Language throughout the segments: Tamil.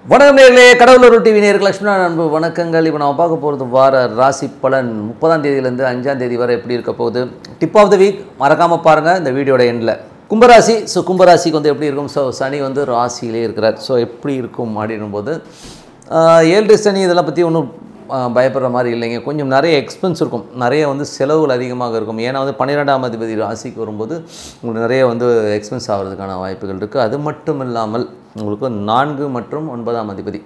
வணக்கம் நேயர்களே, கடவுள் டிவி நேயர்கள் லட்சுமண அன்பு வணக்கங்கள். இப்போ நம்ம பார்க்க போகிறது வார ராசி பலன் 30ஆம் தேதியிலேருந்து 5ஆம் தேதி வரை எப்படி இருக்க போகுது. டிப் ஆஃப் த வீக் மறக்காமல் பாருங்கள் இந்த வீடியோட எண்டில். கும்பராசி. கும்பராசிக்கு வந்து எப்படி இருக்கும்? சனி வந்து ராசியிலே இருக்கிறார். எப்படி இருக்கும் அப்படின்னும்போது 7 சனி இதெல்லாம் பற்றி ஒன்றும் பயப்படுற மாதிரி இல்லைங்க. கொஞ்சம் நிறைய எக்ஸ்பென்ஸ் இருக்கும், நிறைய வந்து செலவுகள் அதிகமாக இருக்கும். ஏன்னா வந்து 12ஆம் அதிபதி ராசிக்கு வரும்போது உங்களுக்கு நிறைய வந்து எக்ஸ்பென்ஸ் ஆகிறதுக்கான வாய்ப்புகள் இருக்குது. அது மட்டும் இல்லாமல் உங்களுக்கு 4 மற்றும் 9ஆம் அதிபதி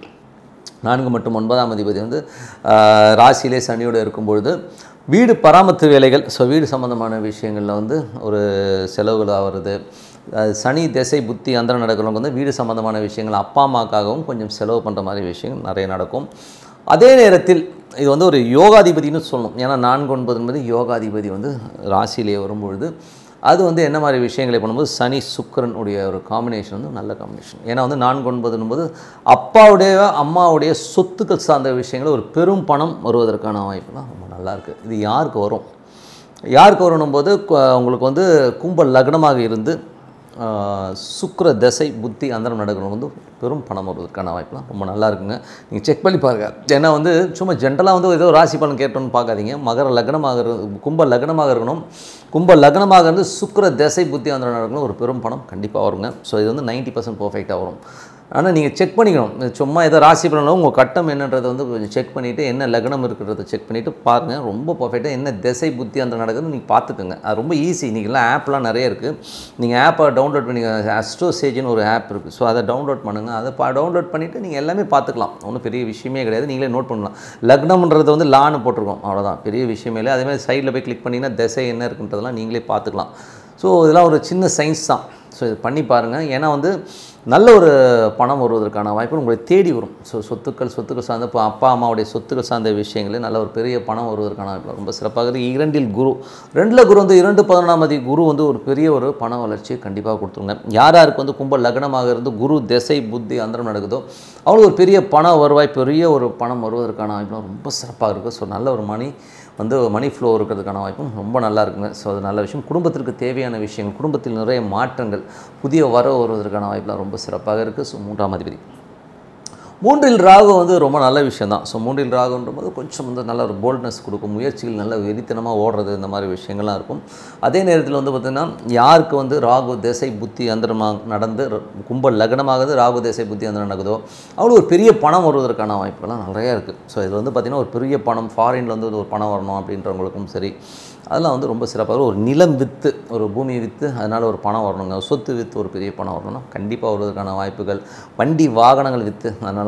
4 மற்றும் 9ஆம் அதிபதி வந்து ராசியிலே சனியோடு இருக்கும்பொழுது வீடு பராமரிப்பு வேலைகள், வீடு சம்மந்தமான விஷயங்களில் வந்து ஒரு செலவுகள் ஆகிறது. சனி திசை புத்தி அந்தரம் நடக்கிறவங்க வந்து வீடு சம்மந்தமான விஷயங்கள் அப்பா அம்மாக்காகவும் கொஞ்சம் செலவு பண்ணுற மாதிரி விஷயங்கள் நிறைய நடக்கும். அதே நேரத்தில் இது வந்து ஒரு யோகாதிபதினு சொல்லணும். ஏன்னா 4 9 என்பது யோகாதிபதி வந்து ராசியிலே வரும்பொழுது அது வந்து என்ன மாதிரி விஷயங்களை பண்ணும்போது சனி சுக்கிரன் உடைய ஒரு காம்பினேஷன் வந்து நல்ல காம்பினேஷன். ஏன்னா வந்து 4 9 என்பது அப்பாவுடைய அம்மாவுடைய சொத்துக்கள் சார்ந்த விஷயங்கள் ஒரு பெரும் பணம் வருவதற்கான வாய்ப்புலாம் ரொம்ப நல்லாயிருக்கு. இது யாருக்கு வரணும் போது உங்களுக்கு வந்து கும்ப லக்னமாக இருந்து சுக்கிர தசை புத்தி அந்தரம் நடக்கணும் வந்து பெரும் பணம் வருவதற்கான வாய்ப்புலாம் ரொம்ப நல்லா இருக்குங்க. நீங்கள் செக் பண்ணி பாருங்கள். ஏன்னா வந்து சும்மா ஜென்ரலாக வந்து ஏதோ ராசி பலன் கேட்டோன்னு பார்க்காதீங்க. மகர லக்னமாக கும்ப லக்னமாக இருக்கணும். கும்ப லக்னமாக இருந்து சுக்கிர தசை புத்தி அந்தரம் நடக்கணும், ஒரு பெரும் பணம் கண்டிப்பாக வருங்க. இது வந்து 90% பர்ஃபெக்டாக வரும். ஆனால் நீங்கள் செக் பண்ணிக்கணும். சும்மா ஏதோ ராசி பலனில் உங்கள் கட்டம் என்னன்றதை வந்து கொஞ்சம் செக் பண்ணிவிட்டு என்ன லக்னம் இருக்கிறத செக் பண்ணிவிட்டு பாருங்கள். ரொம்ப பர்ஃபெக்டாக என்ன திசை புத்தி அந்த நடக்குதுன்னு நீங்கள் பார்த்துக்கோங்க. அது ரொம்ப ஈஸி. இன்றைக்கெல்லாம் ஆப்லாம் நிறைய இருக்குது. நீங்கள் ஆப்பை டவுன்லோட் பண்ணி அஸ்ட்ரோசேஜ்னு ஒரு ஆப் இருக்குது. அதை டவுன்லோட் பண்ணுங்கள். அதை டவுன்லோட் பண்ணிவிட்டு நீங்கள் எல்லாமே பார்த்துக்கலாம். ஒன்றும் பெரிய விஷயமே கிடையாது. நீங்களே நோட் பண்ணலாம். லக்னம்ன்றது வந்து லான்னு போட்டிருக்கோம், அவ்வளோதான், பெரிய விஷயமே இல்லை. அதேமாதிரி சைடில் போய் கிளிக் பண்ணிங்கன்னா திசை என்ன இருக்குன்றதெல்லாம் நீங்களே பார்த்துக்கலாம். இதெல்லாம் ஒரு சின்ன சயின்ஸ் தான். இது பண்ணி பாருங்கள். ஏன்னா வந்து நல்ல ஒரு பணம் வருவதற்கான வாய்ப்பு உங்களை தேடி வரும். சொத்துக்கள் சார்ந்த இப்போ அப்பா அம்மாவுடைய சொத்துக்கள் சார்ந்த விஷயங்களே நல்ல ஒரு பெரிய பணம் வருவதற்கான வாய்ப்பு ரொம்ப சிறப்பாக இருக்குது. 2 குரு 2 குரு வந்து 2 11ஆம் தேதி குரு வந்து ஒரு பெரிய ஒரு பண வளர்ச்சியை கண்டிப்பாக கொடுத்துருங்க. யாருக்கு வந்து கும்ப லக்னமாக இருந்து குரு திசை புத்தி அந்தரம் நடக்குதோ அவங்களுக்கு ஒரு பெரிய பண வருவாய், பெரிய ஒரு பணம் வருவதற்கான வாய்ப்புலாம் ரொம்ப சிறப்பாக இருக்குது. நல்ல ஒரு மணி ஃப்ளோ இருக்கிறதுக்கான வாய்ப்பும் ரொம்ப நல்லா இருக்குங்க. அது நல்ல விஷயம். குடும்பத்திற்கு தேவையான விஷயங்கள், குடும்பத்தில் நிறைய மாற்றங்கள், புதிய வரவு வருவதற்கான வாய்ப்புலாம் ரொம்ப சிறப்பாக இருக்குது. 3ஆம் அதிபதி 3இல் ராகு வந்து ரொம்ப நல்ல விஷயம் தான். 3இல் ராகுன்றபோது கொஞ்சம் வந்து நல்ல ஒரு போல்ட்னஸ் கொடுக்கும். முயற்சிகள் நல்ல வெறித்தனமாக ஓடுறது, இந்த மாதிரி விஷயங்கள்லாம் இருக்கும். அதே நேரத்தில் வந்து பார்த்திங்கன்னா யாருக்கு வந்து ராகு திசை புத்தி அந்தரமாக நடந்து கும்ப லக்னமாகுது ராகு திசை புத்தி அந்தரம் நடக்குதோ அவங்களுக்கு ஒரு பெரிய பணம் வருவதற்கான வாய்ப்புகள்லாம் நிறையா இருக்குது. இது வந்து பார்த்திங்கன்னா ஒரு பெரிய பணம் ஃபாரினில் வந்து ஒரு பணம் வரணும் அப்படின்றவங்களுக்கும் சரி, அதெல்லாம் வந்து ரொம்ப சிறப்பாக ஒரு நிலம் விற்று ஒரு பூமி விற்று அதனால் ஒரு பணம் வரணுங்க. சொத்து விற்று ஒரு பெரிய பணம் வரணும்னா கண்டிப்பாக வருவதற்கான வாய்ப்புகள். வண்டி வாகனங்கள் விற்று அதனால்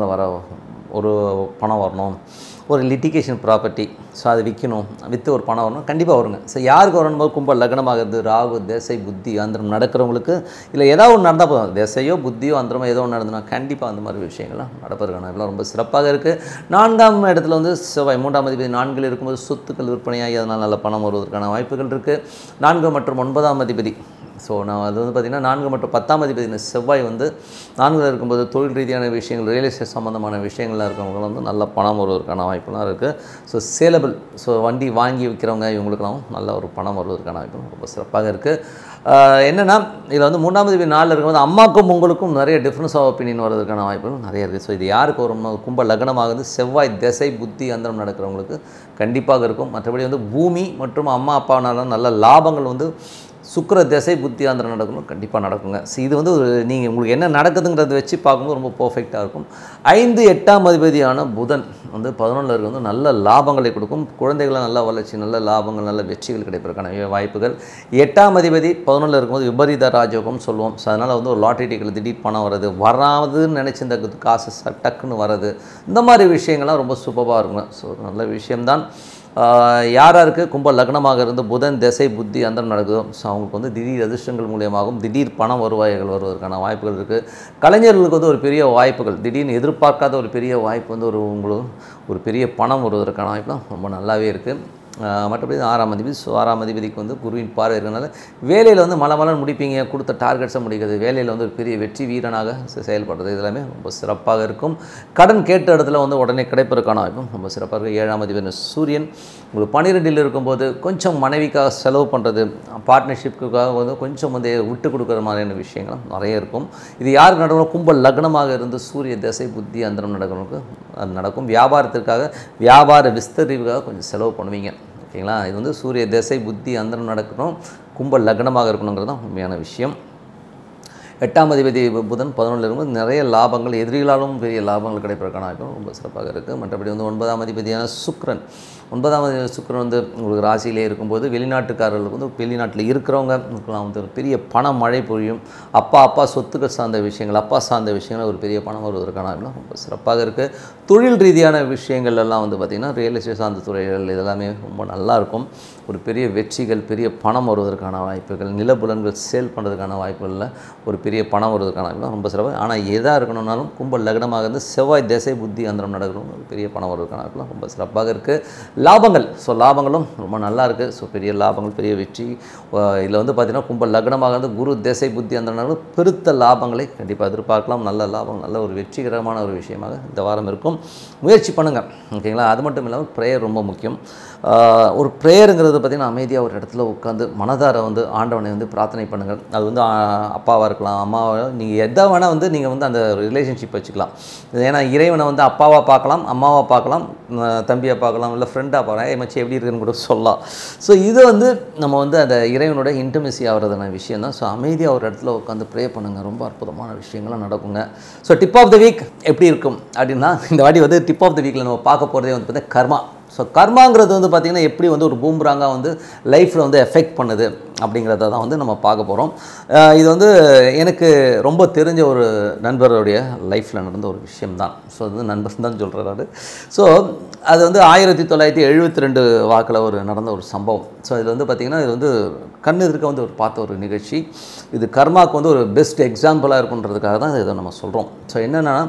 ஒரு பணம் வரணும். ஒரு லிட்டிகேஷன் ப்ராப்பர்ட்டி அது விற்று ஒரு பணம் வரணும், கண்டிப்பாக வருங்க. யாருக்கு வரணும்போது கும்ப லக்னமாக இருந்து ராகு திசை புத்தி அந்தரம் நடக்கிறவங்களுக்கு இல்லை ஏதாவது ஒன்று நடந்தால் போதும். திசையோ புத்தியோ அந்தரமோ ஏதோ ஒன்று நடந்ததுன்னா கண்டிப்பாக அந்த மாதிரி விஷயங்கள்லாம் நடப்பதற்கான இதெல்லாம் ரொம்ப சிறப்பாக இருக்குது. 4ஆம் இடத்துல வந்து செவ்வாய் 3ஆம் அதிபதி 4இல் இருக்கும்போது சொத்துக்கள் விற்பனையாகி அதனால் நல்ல பணம் வருவதற்கான வாய்ப்புகள் இருக்குது. 4 மற்றும் 9ஆம் அதிபதி நான் அது வந்து பார்த்திங்கன்னா 4 மற்றும் 10ஆம் அதிபதி செவ்வாய் வந்து 4இல் இருக்கும்போது தொழில் ரீதியான விஷயங்கள், ரியல் எஸ்டேட் சம்மந்தமான விஷயங்கள்லாம் இருக்கிறவங்களும் வந்து நல்ல பணம் வருவதற்கான வாய்ப்புலாம் இருக்குது. சேலபிள் வண்டி வாங்கி விற்கிறவங்க இவங்களுக்கெல்லாம் நல்ல ஒரு பணம் வருவதற்கான வாய்ப்பு ரொம்ப சிறப்பாக இருக்குது. என்னென்னா இதில் வந்து 3ஆம் அதிபதி 4இல் இருக்கும்போது அம்மாக்கும் உங்களுக்கும் நிறைய டிஃப்ரென்ஸ் ஆஃப் ஒப்பீனியன் வர்றதுக்கான வாய்ப்புகள் நிறைய இருக்குது. இது யாருக்கு வரும்? கும்ப லக்னமாகுது செவ்வாய் திசை புத்தி அந்தரம் நடக்கிறவங்களுக்கு கண்டிப்பாக இருக்கும். மற்றபடி வந்து பூமி மற்றும் அம்மா அப்பானால நல்ல லாபங்கள் வந்து சுக்கிர திசை புத்தி அந்தரம் நடக்கணும், கண்டிப்பாக நடக்குங்க. இது வந்து நீங்கள் உங்களுக்கு என்ன நடக்குதுங்கிறத வச்சு பார்க்கும்போது ரொம்ப பர்ஃபெக்டாக இருக்கும். 5 8ஆம் அதிபதியான புதன் வந்து 11இல் இருக்க வந்து நல்ல லாபங்களை கொடுக்கும். குழந்தைகளாக நல்ல வளர்ச்சி, நல்ல லாபங்கள், நல்ல வெற்றிகள் கிடைப்பதற்கான வாய்ப்புகள். 8ஆம் அதிபதி 11இல் இருக்கும்போது விபரீத ராஜயோகம்னு சொல்லுவோம். அதனால் வந்து ஒரு லாட்ரி டிக்கெட்டில் திடீர் பணம் வருது, வராதுன்னு நினச்சி இந்த காசு டக்குன்னு வருது, இந்த மாதிரி விஷயங்கள்லாம் ரொம்ப சூப்பராக இருக்குங்க. நல்ல விஷயம்தான். யாருக்கு கும்ப லக்னமாக இருந்து புதன் திசை புத்தி அந்தரம் நடக்குதோ அவங்களுக்கு வந்து திடீர் அதிர்ஷ்டங்கள் மூலியமாகவும் திடீர் பண வருவாய்கள் வருவதற்கான வாய்ப்புகள் இருக்குது. கலைஞர்களுக்கு வந்து ஒரு பெரிய வாய்ப்புகள், திடீர்னு எதிர்பார்க்காத ஒரு பெரிய வாய்ப்பு வந்து உங்களுக்கு ஒரு பெரிய பணம் வருவதற்கான வாய்ப்புலாம் ரொம்ப நல்லாவே இருக்குது. மற்றபடி 6ஆம் அதிபதி. ஸோ 6ஆம் அதிபதிக்கு வந்து குருவின் பார்வை இருக்கிறனால வேலையில் வந்து மலமலன்னு முடிப்பீங்க, கொடுத்த டார்கெட்ஸை முடிக்கிறது, வேலையில் வந்து ஒரு பெரிய வெற்றி வீரனாக செயல்படுறது இதெல்லாமே ரொம்ப சிறப்பாக இருக்கும். கடன் கேட்ட இடத்துல வந்து உடனே கிடைப்பதற்கான வாய்ப்பும் ரொம்ப சிறப்பாக இருக்கும். 7ஆம் அதிபதி சூரியன் உங்களுக்கு 12ல் இருக்கும்போது கொஞ்சம் மனைவிக்காக செலவு பண்ணுறது, பார்ட்னர்ஷிப்புக்காக வந்து கொஞ்சம் வந்து விட்டு கொடுக்குற மாதிரியான விஷயங்களும் நிறைய இருக்கும். இது யாருக்கு நடக்கணும்? கும்ப லக்னமாக இருந்து சூரிய தசை புத்தி அந்தரம் நடக்கிறவங்களுக்கு அது நடக்கும். வியாபாரத்திற்காக வியாபார விஸ்தரிவுக்காக கொஞ்சம் செலவு பண்ணுவீங்க. ஓகேங்களா? இது வந்து சூரிய தசை புத்தி அந்தரம் நடக்கணும், கும்ப லக்னமாக இருக்கணுங்கிறது தான் உண்மையான விஷயம். 8ஆம் அதிபதி புதன் 11ல் இருக்கும்போது நிறைய லாபங்கள், எதிரிகளாலும் பெரிய லாபங்கள் கிடைப்பதற்கான வாய்ப்பும் ரொம்ப சிறப்பாக இருக்குது. மற்றபடி வந்து 9ஆம் அதிபதியான சுக்கிரன், 9ஆம் அதிபதி சுக்கிரன் வந்து உங்களுக்கு ராசியிலே இருக்கும்போது வெளிநாட்டுக்காரர்களுக்கு வந்து வெளிநாட்டில் இருக்கிறவங்களுக்குலாம் வந்து ஒரு பெரிய பண மழை பொழியும். அப்பா சொத்துக்கள் சார்ந்த விஷயங்கள், அப்பா சார்ந்த விஷயங்கள் ஒரு பெரிய பணம் வருவதற்கான வாய்ப்புலாம் ரொம்ப சிறப்பாக இருக்குது. தொழில் ரீதியான விஷயங்கள் எல்லாம் வந்து பார்த்திங்கன்னா ரியல் எஸ்டேட் சார்ந்த துறைகள் இதெல்லாமே ரொம்ப நல்லாயிருக்கும். ஒரு பெரிய வெற்றிகள், பெரிய பணம் வருவதற்கான வாய்ப்புகள், நிலப்புலன்கள் சேல் பண்ணுறதுக்கான வாய்ப்புகளில் ஒரு பெரிய பணம் வருவதற்கான வாய்ப்புலாம் ரொம்ப சிறப்பாக. ஆனால் எதாக இருக்கணும்னாலும் கும்ப லக்னமாக இருந்து செவ்வாய் திசை புத்தி அந்தரம் நடக்கணும், ஒரு பெரிய பணம் வருவதற்கான வாய்ப்புலாம் ரொம்ப சிறப்பாக இருக்குது. லாபங்கள், ஸோ லாபங்களும் ரொம்ப நல்லா இருக்குது. ஸோ பெரிய லாபங்கள், பெரிய வெற்றி. இதில் வந்து பார்த்திங்கன்னா கும்ப லக்னமாக இருந்து குரு திசை புத்தி அந்தரம் நடக்கணும், பெருத்த லாபங்களை கண்டிப்பாக எதிர்பார்க்கலாம். நல்ல லாபம், நல்ல ஒரு வெற்றிகரமான ஒரு விஷயமாக இந்த வாரம் இருக்கும். முயற்சி பண்ணுங்கள். ஓகேங்களா? அது மட்டும் இல்லாமல் ப்ரேயர் ரொம்ப முக்கியம். ஒரு ப்ரேயருங்கிறது பார்த்திங்கன்னா அமைதியாக ஒரு இடத்துல உட்காந்து மனதார வந்து ஆண்டவனை வந்து பிரார்த்தனை பண்ணுங்கள். அது வந்து அப்பாவாக இருக்கலாம், அம்மாவாக, நீங்கள் எதை வேணால் வந்து நீங்கள் வந்து அந்த ரிலேஷன்ஷிப் வச்சுக்கலாம். ஏன்னா இறைவனை வந்து அப்பாவாக பார்க்கலாம், அம்மாவாக பார்க்கலாம், தம்பியாக பார்க்கலாம், இல்லை ஃப்ரெண்டாக பார்க்கலாம், மச்சி எப்படி இருக்குன்னு கூட சொல்லலாம். ஸோ இது வந்து நம்ம வந்து அந்த இறைவனோட இன்டிமெசி ஆகிறதான விஷயம் தான். ஸோ அமைதியாக ஒரு இடத்துல உட்காந்து ப்ரே பண்ணுங்கள், ரொம்ப அற்புதமான விஷயங்கள்லாம் நடக்குங்க. So tip of the week எப்படி இருக்கும் அப்படின்னா, இந்த வாட்டி வந்து டிப் ஆஃப் த வீக்கில் நம்ம பார்க்க போகிறதே வந்து பார்த்தீங்கன்னா கர்மா. ஸோ கர்மாங்கிறது வந்து பார்த்திங்கன்னா எப்படி வந்து ஒரு பூம்ராங்காக வந்து லைஃப்பில் வந்து எஃபெக்ட் பண்ணுது அப்படிங்கிறத தான் வந்து நம்ம பார்க்க போகிறோம். இது வந்து எனக்கு ரொம்ப தெரிஞ்ச ஒரு நண்பருடைய லைஃப்பில் நடந்த ஒரு விஷயம்தான். ஸோ அது வந்து நண்பர் தான் சொல்கிறாரு. ஸோ அது வந்து 1972 வாக்கில் ஒரு நடந்த ஒரு சம்பவம். ஸோ இது வந்து பார்த்திங்கன்னா இது வந்து கண் எதிர்க்க வந்து ஒரு பார்த்த ஒரு நிகழ்ச்சி. இது கர்மாவுக்கு வந்து ஒரு பெஸ்ட் எக்ஸாம்பிளாக இருக்குன்றதுக்காக தான் இதை நம்ம சொல்கிறோம். ஸோ என்னென்னா,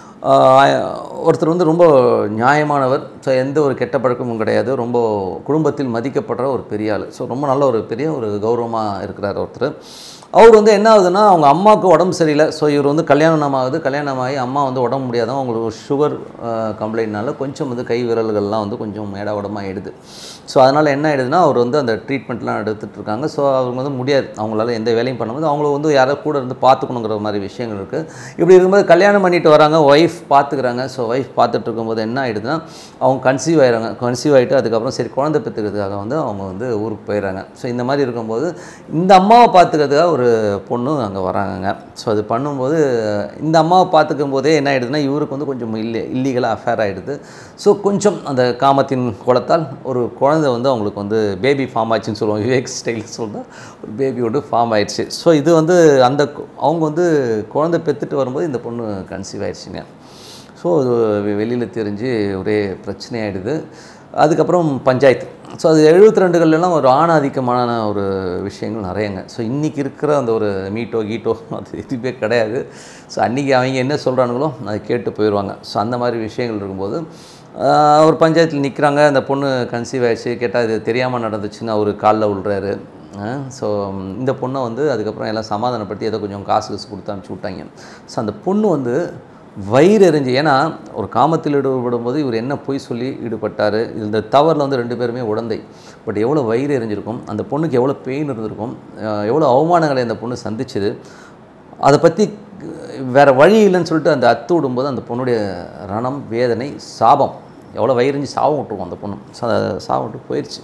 ஒருத்தர் வந்து ரொம்ப நியாயமானவர். ஸோ எந்த ஒரு கெட்ட பழக்கமும் கிடையாது, ரொம்ப குடும்பத்தில் மதிக்கப்படுற ஒரு பெரிய ஆள். ஸோ ரொம்ப நல்ல ஒரு பெரிய ஒரு கௌரவமாக இருக்கிறார் ஒருத்தர். அவர் வந்து என்ன ஆகுதுன்னா, அவங்க அம்மாவுக்கு உடம்பு சரியில்லை. ஸோ இவர் வந்து கல்யாணமாகி அம்மா வந்து உடம்பு முடியாதவங்க, அவங்களுக்கு ஒரு சுகர் கம்ப்ளைண்ட்னால கொஞ்சம் வந்து கை விரல்கள்லாம் வந்து கொஞ்சம் மேடா உடம்பாக ஆகிடுது. ஸோ அதனால் என்ன ஆகிடுதுன்னா, அவர் வந்து அந்த ட்ரீட்மெண்ட்லாம் எடுத்துகிட்ருக்காங்க. ஸோ அவங்க வந்து முடியாது, அவங்களால எந்த வேலையும் பண்ணும்போது அவங்கள வந்து யாரோ கூட இருந்து பார்த்துக்கணுங்கிற மாதிரி விஷயங்கள் இருக்குது. இப்படி இருக்கும்போது கல்யாணம் பண்ணிட்டு வராங்க, ஒய்ஃப் பார்த்துக்கிறாங்க. ஸோ ஒய்ஃப் பார்த்துட்டு இருக்கும்போது என்ன ஆகிடுதுன்னா, அவங்க கன்சீவ் ஆகிட்டு அதுக்கப்புறம் சரி குழந்தை பெற்றுக்கிறதுக்காக வந்து அவங்க வந்து ஊருக்கு போயிடறாங்க. ஸோ இந்த மாதிரி இருக்கும்போது இந்த அம்மாவை பார்த்துக்கிறதுக்காக ஒரு பொண்ணு அங்கே வராங்கங்க. ஸோ அது பண்ணும்போது இந்த அம்மாவை பார்த்துக்கும் போதே என்ன ஆகிடுதுன்னா, இவருக்கு வந்து கொஞ்சம் இல்லீகலாக அஃபேர் ஆகிடுது. ஸோ கொஞ்சம் அந்த காமத்தின் குலத்தால் ஒரு குழந்தை வந்து அவங்களுக்கு வந்து பேபி ஃபார்ம் ஆயிடுச்சுன்னு சொல்லுவாங்க, யூஎக் ஸ்டைல் சொல்லிட்டு ஒரு பேபியோடு ஃபார்ம் ஆயிடுச்சு. ஸோ இது வந்து அவங்க வந்து குழந்தை பெற்றுட்டு வரும்போது இந்த பொண்ணு கன்சீவ் ஆயிடுச்சுங்க. ஸோ அது வெளியில் தெரிஞ்சு ஒரே பிரச்சனை ஆகிடுது. அதுக்கப்புறம் பஞ்சாயத்து. ஸோ அது 72கள்லாம் ஒரு ஆணாதிக்கமான ஒரு விஷயங்கள் நிறையங்க. ஸோ இன்றைக்கி இருக்கிற அந்த ஒரு மீட்டோ அது எதுவுமே கிடையாது. ஸோ அன்றைக்கி அவங்க என்ன சொல்கிறானுங்களோ அதை கேட்டு போயிடுவாங்க. ஸோ அந்த மாதிரி விஷயங்கள் இருக்கும்போது ஒரு பஞ்சாயத்தில் நிற்கிறாங்க. அந்த பொண்ணு கன்சீவ் ஆகிடுச்சு. கேட்டால் இது தெரியாமல் நடந்துச்சுன்னு அவர் காலில் விழுறாரு. ஸோ இந்த பொண்ணை வந்து அதுக்கப்புறம் எல்லாம் சமாதானப்படுத்தி ஏதோ கொஞ்சம் காசு கொடுத்து அனுப்பிச்சி விட்டாங்க. ஸோ அந்த பொண்ணு வந்து வயிறு எரிஞ்சு, ஏன்னா ஒரு காமத்தில் ஈடுபடும்போது இவர் என்ன பொய் சொல்லி ஈடுபட்டார், இந்த தவறில் வந்து 2 பேருமே உடந்தை. பட் எவ்வளோ வயிறு எரிஞ்சிருக்கும், அந்த பொண்ணுக்கு எவ்வளோ பெயின் இருந்திருக்கும், எவ்வளோ அவமானங்களை அந்த பொண்ணு சந்திச்சுது, அதை பற்றி வேறு வழி இல்லைன்னு சொல்லிட்டு அந்த அத்து விடும்போது அந்த பொண்ணுடைய ரணம், வேதனை, சாபம், எவ்வளோ வயிறஞ்சி சாபம் விட்டுருவோம் அந்த பொண்ணு. சாபம் விட்டு போயிடுச்சு.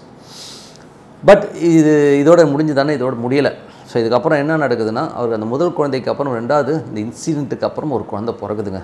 பட் இதோட முடிஞ்சு தானே, இதோட முடியலை. ஸோ இதுக்கப்புறம் என்ன நடக்குதுன்னா, அவருக்கு அந்த முதல் குழந்தைக்கு அப்புறம் 2வது இந்த இன்சிடெண்ட்டுக்கு அப்புறம் ஒரு குழந்தை பிறகுதுங்க.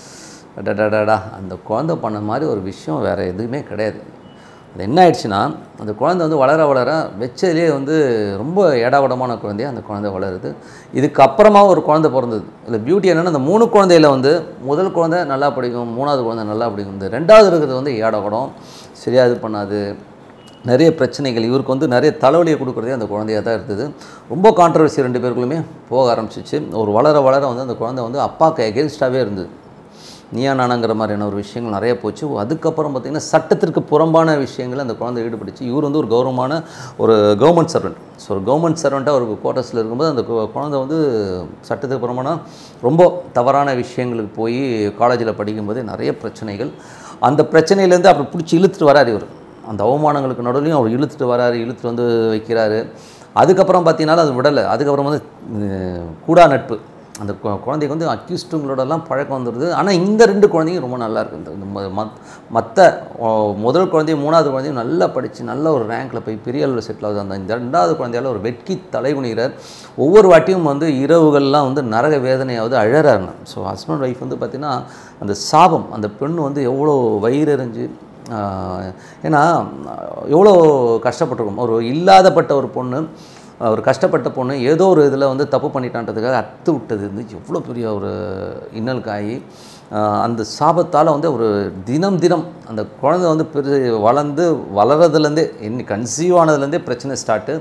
டடடடா, அந்த குழந்தை பண்ண மாதிரி ஒரு விஷயம் வேறு எதுவுமே கிடையாது. அது என்ன ஆயிடுச்சுன்னா, அந்த குழந்தை வந்து வளர வெச்சதுலேயே வந்து ரொம்ப ஏடாவடமான குழந்தையாக அந்த குழந்தை வளருது. இதுக்கப்புறமா ஒரு குழந்தை பிறந்தது. இல்லை பியூட்டி என்னென்னா, அந்த 3 குழந்தையில் வந்து முதல் குழந்தை நல்லா படிக்கும், 3வது குழந்தை நல்லா படிக்கும், இந்த 2வது இருக்கிறது வந்து ஏடாவடம், சரியாக இது பண்ணாது, நிறைய பிரச்சனைகள். இவருக்கு வந்து நிறைய தலைவலியை கொடுக்குறதே அந்த குழந்தையாக தான் இருந்தது. ரொம்ப கான்ட்ரவர்சி 2 பேருக்குள்ளுமே போக ஆரம்பிச்சிச்சு. ஒரு வளர வந்து அந்த குழந்தை வந்து அப்பாவுக்கு எகென்ஸ்டாகவே இருந்தது. நீயா நானாங்கிற மாதிரியான ஒரு விஷயங்கள் நிறைய போச்சு. அதுக்கப்புறம் பார்த்திங்கன்னா சட்டத்திற்கு புறம்பான விஷயங்கள் அந்த குழந்தை ஈடுபடுச்சு. இவர் வந்து ஒரு கௌரவமான ஒரு கவர்மெண்ட் சர்வெண்ட். ஸோ ஒரு கவர்மெண்ட் சர்வெண்ட்டாக ஒரு குவார்ட்டர்ஸில் இருக்கும்போது அந்த குழந்தை வந்து சட்டத்துக்கு புறம்பான ரொம்ப தவறான விஷயங்களுக்கு போய் காலேஜில் படிக்கும்போது நிறைய பிரச்சனைகள். அந்த பிரச்சனையிலேருந்து அப்புறம் பிடிச்சி இழுத்துட்டு வராரு இவர். அந்த அவமானங்களுக்கு நடுவுலையும் அவர் இழுத்துட்டு வராரு, இழுத்துட்டு வந்து வைக்கிறாரு. அதுக்கப்புறம் பார்த்தீங்கன்னா அது விடலை. அதுக்கப்புறம் வந்து கூடா நட்பு, அந்த குழந்தைக்கு வந்து அக்யூஸ்டுங்களோடலாம் பழக்கம் வந்துடுது. ஆனால் இந்த 2 குழந்தையும் ரொம்ப நல்லா இருக்குது. இந்த மற்ற முதல் குழந்தையும் 3வது குழந்தையும் நல்லா படித்து நல்ல ஒரு ரேங்கில் போய் பெரிய அளவில் செட்டில் ஆகுது. அந்த 2வது குழந்தையால் ஒரு வெட்கி தலைகுனிகிறார். ஒவ்வொரு வாட்டியும் வந்து இரவுகள்லாம் வந்து நரக வேதனையாவது அழறாங்க. ஸோ ஹஸ்பண்ட் ஒய்ஃப் வந்து பார்த்திங்கன்னா அந்த சாபம், அந்த பெண் வந்து எவ்வளோ வயிறறிஞ்சு, ஏன்னா எவ்வளோ கஷ்டப்பட்டிருக்கும். ஒரு இல்லாதப்பட்ட ஒரு பொண்ணு, ஒரு கஷ்டப்பட்ட பொண்ணு ஏதோ ஒரு இதில் வந்து தப்பு பண்ணிட்டான்றதுக்காக அத்து விட்டது வந்து எவ்வளோ பெரிய ஒரு இன்னலுக்காகி, அந்த சாபத்தால் வந்து ஒரு தினம் அந்த குழந்தை வந்து வளர்றதுலேருந்தே கன்சீவ் ஆனதுலேருந்தே பிரச்சனை ஸ்டார்ட்டு.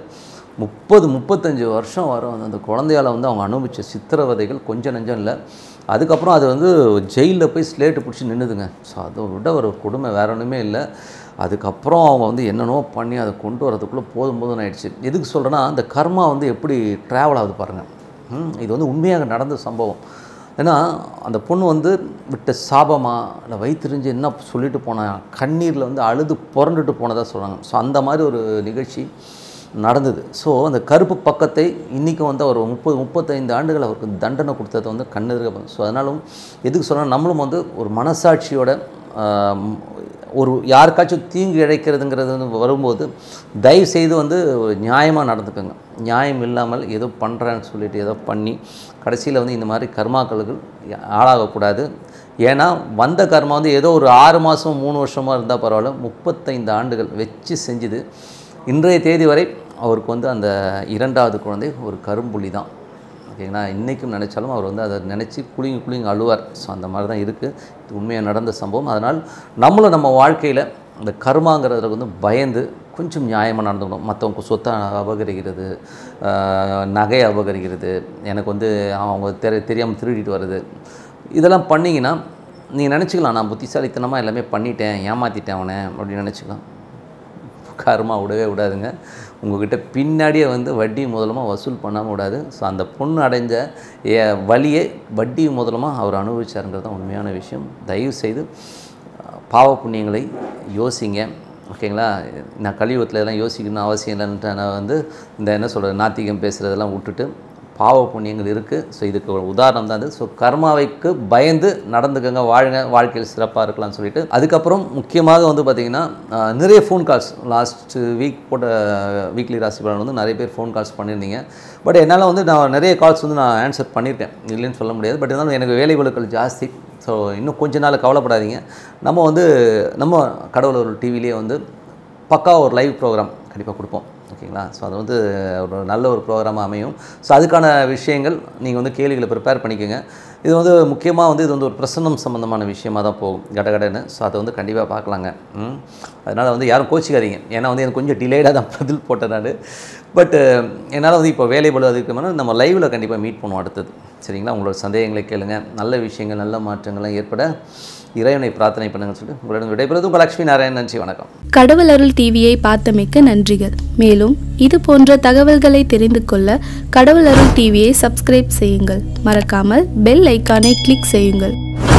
30-35 வருஷம் வரும் அந்த குழந்தையால் வந்து அவங்க அனுபவித்த சித்திரவதைகள் கொஞ்சம் நெஞ்சம் இல்லை. அதுக்கப்புறம் அது வந்து ஜெயிலில் போய் ஸ்லேட்டு பிடிச்சி நின்றுதுங்க. ஸோ அதை விட ஒரு கொடுமை வேறு ஒன்றுமே இல்லை. அதுக்கப்புறம் அவங்க வந்து என்னென்னோ பண்ணி அதை கொண்டு வரதுக்குள்ளே போதும்னு ஆயிடுச்சு. எதுக்கு சொல்கிறேன்னா, அந்த கர்மா வந்து எப்படி ட்ராவல் ஆகுது பாருங்கள். இது வந்து உண்மையாக நடந்த சம்பவம். ஏன்னா அந்த பொண்ணு வந்து விட்ட சாபமா இல்லை வயிற்றுறிஞ்சு என்ன சொல்லிட்டு போனால் கண்ணீரில் வந்து அழுது புரண்டுட்டு போனதாக சொல்கிறாங்க. ஸோ அந்த மாதிரி ஒரு நிகழ்ச்சி நடந்தது. ஸோ அந்த கருப்பு பக்கத்தை இன்றைக்கும் வந்து அவர் 30-35 ஆண்டுகள் அவருக்கு தண்டனை கொடுத்ததை வந்து கண்ணெதிர்க்க. ஸோ அதனாலும் எதுக்கு சொல்கிறேன், நம்மளும் வந்து ஒரு மனசாட்சியோட ஒரு யாருக்காச்சும் தீங்கு இழைக்கிறதுங்கிறது வந்து வரும்போது தயவு செய்து வந்து நியாயமாக நடந்துக்கோங்க. நியாயம் இல்லாமல் ஏதோ பண்ணுறேன்னு சொல்லிட்டு ஏதோ பண்ணி கடைசியில் வந்து இந்த மாதிரி கர்மாக்களுக்கு ஆளாகக்கூடாது. ஏன்னா வந்த கர்மா வந்து ஏதோ ஒரு 6 மாதம் 3 வருஷமாக இருந்தால் பரவாயில்ல, 35 ஆண்டுகள் வச்சு செஞ்சுது. இன்றைய தேதி வரை அவருக்கு வந்து அந்த 2வது குழந்தை ஒரு கரும்புலி தான். ஓகேங்களா, இன்றைக்கும் நினச்சாலும் அவர் வந்து அதை நினச்சி குளிங்க அழுவார். ஸோ அந்த மாதிரி தான் இருக்குது. இது உண்மையாக நடந்த சம்பவம். அதனால் நம்மளும் நம்ம வாழ்க்கையில் அந்த கர்மாங்கிறதுல வந்து பயந்து கொஞ்சம் நியாயமாக நடந்துக்கணும். மற்றவங்க சொத்தை அபகரிக்கிறது, நகையை அபகரிக்கிறது, எனக்கு வந்து அவங்க தெரியாமல் திருடிட்டு வருது, இதெல்லாம் பண்ணிங்கன்னா நீங்கள் நினச்சிக்கலாம் நான் புத்திசாலித்தனமாக எல்லாமே பண்ணிட்டேன், ஏமாற்றிட்டேன் அவனை அப்படின்னு நினச்சிக்கலாம். கர்மா விடவே விடாதுங்க. உங்கள்கிட்ட பின்னாடியே வந்து வட்டி முதலமாக வசூல் பண்ணாமல் விடாது. ஸோ அந்த பொண்ணு அடைஞ்ச வழியை வட்டி முதலமாக அவர் அனுபவிச்சாருங்கிறது தான் உண்மையான விஷயம். தயவு செய்து பாவ புண்ணியங்களை யோசிங்க. ஓகேங்களா, நான் கலியுகத்தில் எல்லாம் யோசிக்கணும்னு அவசியம் இல்லைன்ட்டு நான் வந்து இந்த என்ன சொல்கிறது நாத்திகம் பேசுகிறதெல்லாம் விட்டுட்டு பாவ புண்ணியங்கள் இருக்குது. ஸோ இதுக்கு ஒரு உதாரணம் தான் அது. ஸோ கர்மாவைக்கு பயந்து நடந்துக்கங்க, வாழுங்க, வாழ்க்கையில் சிறப்பாக இருக்கலாம்னு சொல்லிட்டு அதுக்கப்புறம் முக்கியமாக வந்து பார்த்திங்கன்னா நிறைய ஃபோன் கால்ஸ் லாஸ்ட் வீக் போட்ட வீக்லி ராசி பலன் வந்து நிறைய பேர் ஃபோன் கால்ஸ் பண்ணியிருந்தீங்க. பட் என்னால் வந்து நான் நிறைய கால்ஸ் வந்து நான் ஆன்சர் பண்ணியிருக்கேன், இல்லைன்னு சொல்ல முடியாது. பட் இருந்தாலும் எனக்கு வேலை பளுக்கள் ஜாஸ்தி. ஸோ இன்னும் கொஞ்ச நாள் கவலைப்படாதீங்க. நம்ம கடவுள் ஒரு டிவிலேயே வந்து பக்கா ஒரு லைவ் ப்ரோக்ராம் கண்டிப்பாக கொடுப்போம். ஓகேங்களா, ஸோ அது வந்து ஒரு நல்ல ஒரு ப்ரோக்ராமாக அமையும். ஸோ அதுக்கான விஷயங்கள் நீங்கள் வந்து கேள்விகளை ப்ரிப்பேர் பண்ணிக்கோங்க. இது வந்து முக்கியமாக வந்து இது வந்து ஒரு பிரசன்னம் சம்மந்தமான விஷயமாக தான் போகும் கடகடன்னு. ஸோ அதை வந்து கண்டிப்பாக பார்க்கலாங்க. அதனால் வந்து யாரும் கோச்சிக்காதீங்க. ஏன்னா வந்து எனக்கு கொஞ்சம் டிலேடாக தான் பதில் போட்டேன் நான். பட் என்னால் வந்து இப்போ வேலை பளு அதுக்கு நம்ம லைவில் கண்டிப்பாக மீட் பண்ணுவோம் அடுத்தது. சரிங்களா, உங்களோட சந்தேகங்களை கேளுங்க. நல்ல விஷயங்கள் நல்ல மாற்றங்கள்லாம் ஏற்பட இறைவனை பிரார்த்தனை பண்ணுங்கன்னு சொல்லிட்டு உங்களிடம் விடைபெறுவது உங்கள் லட்சுமி நாராயணன். நன்றி, வணக்கம். கடவுள் அருள் டிவியை பார்த்தமைக்க நன்றிகள். மேலும் இது போன்ற தகவல்களை தெரிந்து கொள்ள கடவுள் அருள் டிவியை சப்ஸ்கிரைப் செய்யுங்கள். மறக்காமல் பெல் ஐக்கானை கிளிக் செய்யுங்கள்.